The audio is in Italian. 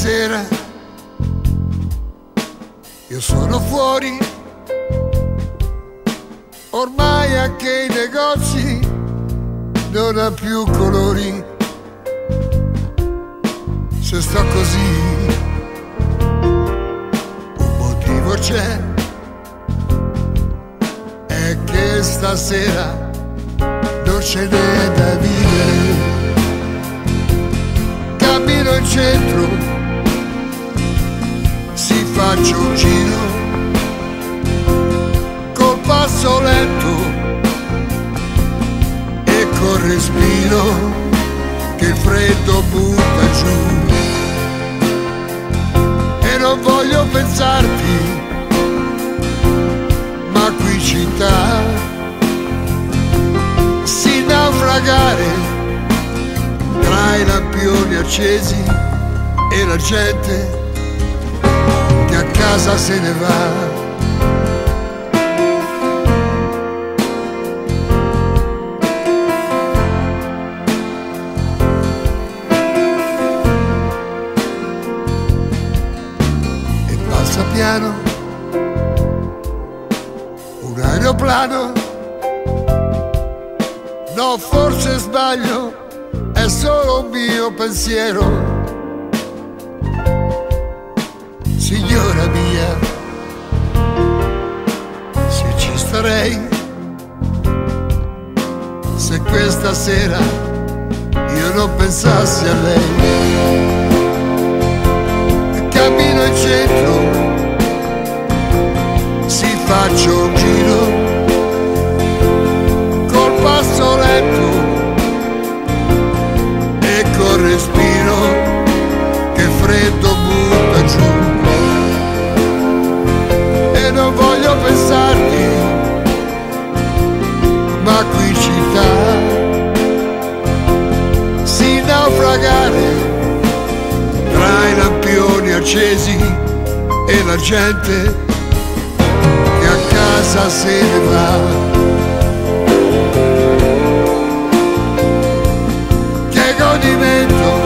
sera io sono fuori, ormai anche i negozi non ha più colori. Se sto così, un motivo c'è, è che stasera non ce n'è da vivere. Cammino in centro, si faccio un giro, col passo lento e col respiro che il freddo butta giù. E non voglio pensarti, ma qui città si naufragare tra i lampioni accesi e la gente che a casa se ne va. E passa piano un aeroplano, no, forse sbaglio, è solo un mio pensiero. Signora mia, se ci starei, se questa sera io non pensassi a lei. Cammino in centro, si faccio un giro, col passo lento e col respiro che freddo butta giù. E non voglio pensarti, ma qui città si naufragare tra i lampioni accesi e la gente che a casa se ne va. Che godimento